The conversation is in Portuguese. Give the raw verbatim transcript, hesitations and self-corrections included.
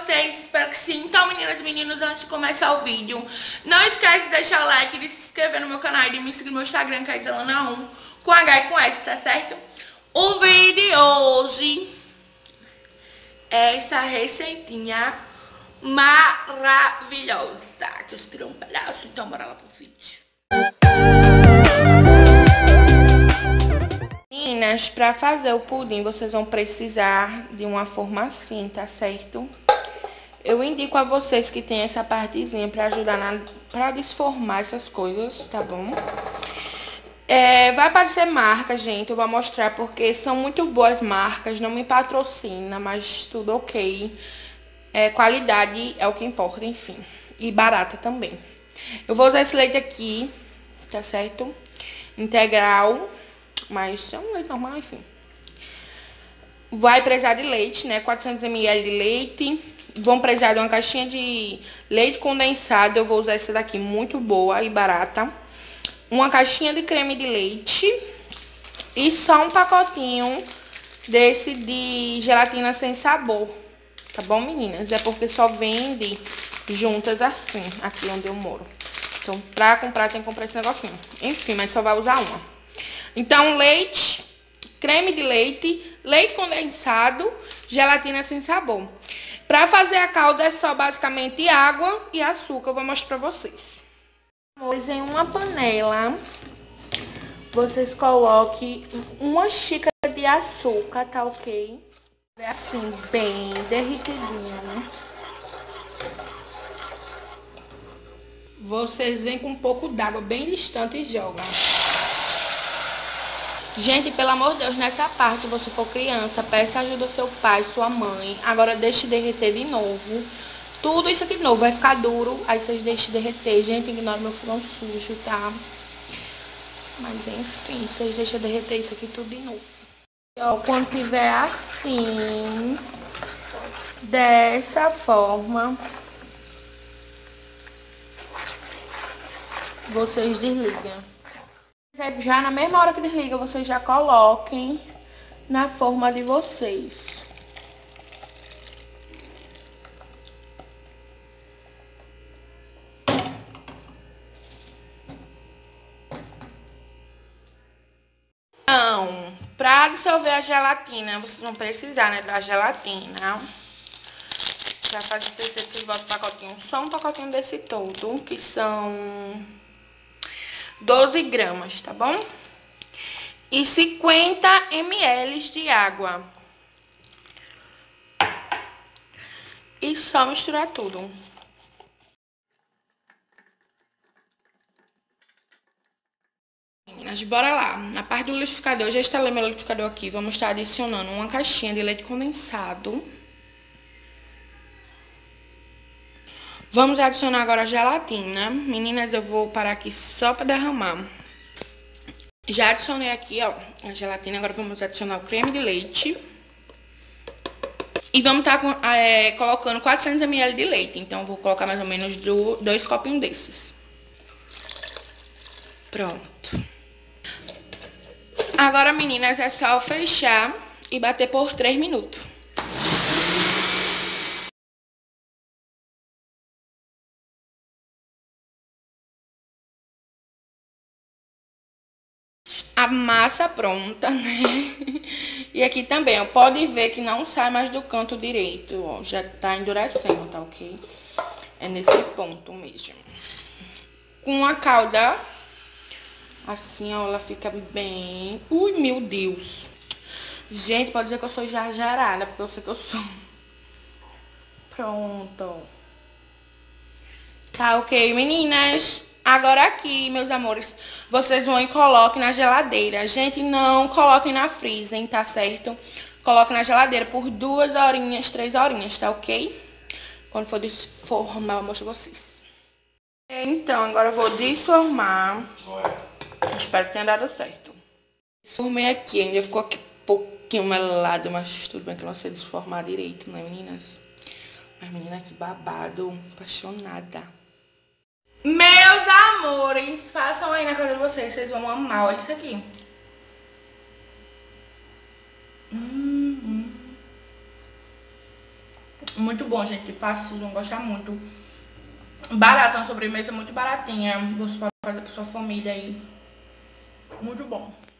vocês? Espero que sim. Então, meninas e meninos, antes de começar o vídeo, não esquece de deixar o like, de se inscrever no meu canal e de me seguir no meu Instagram, que é Iselana um, com H e com S, tá certo? O vídeo de hoje é essa receitinha maravilhosa, que eu tirei um pedaço, então bora lá pro vídeo. Meninas, pra fazer o pudim, vocês vão precisar de uma forma assim, tá certo? Eu indico a vocês que tem essa partezinha pra ajudar na, pra desformar essas coisas, tá bom? É, vai aparecer marca, gente, eu vou mostrar porque são muito boas marcas, não me patrocina, mas tudo ok. É, qualidade é o que importa, enfim. E barata também. Eu vou usar esse leite aqui, tá certo? Integral, mas é um leite normal, enfim. Vai precisar de leite, né? quatrocentos mililitros de leite. Vão precisar de uma caixinha de leite condensado. Eu vou usar essa daqui, muito boa e barata. Uma caixinha de creme de leite. E só um pacotinho desse de gelatina sem sabor. Tá bom, meninas? É porque só vende juntas assim, aqui onde eu moro. Então, pra comprar, tem que comprar esse negocinho. Enfim, mas só vai usar uma. Então, leite, creme de leite, leite condensado, gelatina sem sabor. Pra fazer a calda é só basicamente água e açúcar. Eu vou mostrar pra vocês. Em uma panela, vocês coloquem uma xícara de açúcar, tá ok? Assim, bem derretidinho. Vocês vêm com um pouco d'água bem distante e jogam. Gente, pelo amor de Deus, nessa parte, se você for criança, peça ajuda ao seu pai, sua mãe. Agora deixe derreter de novo. Tudo isso aqui de novo vai ficar duro, aí vocês deixem derreter. Gente, ignora meu fogão sujo, tá? Mas enfim, vocês deixam derreter isso aqui tudo de novo. E, ó, quando tiver assim, dessa forma, vocês desligam. Já na mesma hora que desliga, vocês já coloquem na forma de vocês. Então, pra dissolver a gelatina, vocês vão precisar, né, da gelatina. Pra fazer essa receita, vocês botam um pacotinho, só um pacotinho desse todo, que são doze gramas, tá bom? E cinquenta mililitros de água. E só misturar tudo. Meninas, bora lá. Na parte do liquidificador, eu já instalei meu liquidificador aqui. Vamos estar adicionando uma caixinha de leite condensado. Vamos adicionar agora a gelatina. Meninas, eu vou parar aqui só para derramar. Já adicionei aqui, ó, a gelatina. Agora vamos adicionar o creme de leite. E vamos estar tá, é, colocando quatrocentos mililitros de leite. Então, eu vou colocar mais ou menos do, dois copinhos desses. Pronto. Agora, meninas, é só fechar e bater por três minutos. A massa pronta, né? E aqui também, ó, pode ver que não sai mais do canto direito, ó, já tá endurecendo, tá ok? É nesse ponto mesmo. Com a calda, assim, ó, ela fica bem... Ui, meu Deus! Gente, pode dizer que eu sou exagerada, porque eu sei que eu sou. Pronto. Tá ok, meninas? Agora aqui, meus amores, vocês vão e coloquem na geladeira. Gente, não coloquem na freezer, tá certo? Coloquem na geladeira por duas horinhas, três horinhas, tá ok? Quando for desformar, eu mostro pra vocês. Então, agora eu vou desformar. Espero que tenha dado certo. Desformei aqui, ainda ficou aqui um pouquinho melado, mas tudo bem que eu não sei desformar direito, né, meninas? Mas, menina, que babado, apaixonada. Meus amores, façam aí na casa de vocês, vocês vão amar. Olha isso aqui. Hum, hum. Muito bom, gente. Fácil, vocês vão gostar muito. Barata, uma sobremesa muito baratinha. Você pode fazer pra sua família aí. Muito bom.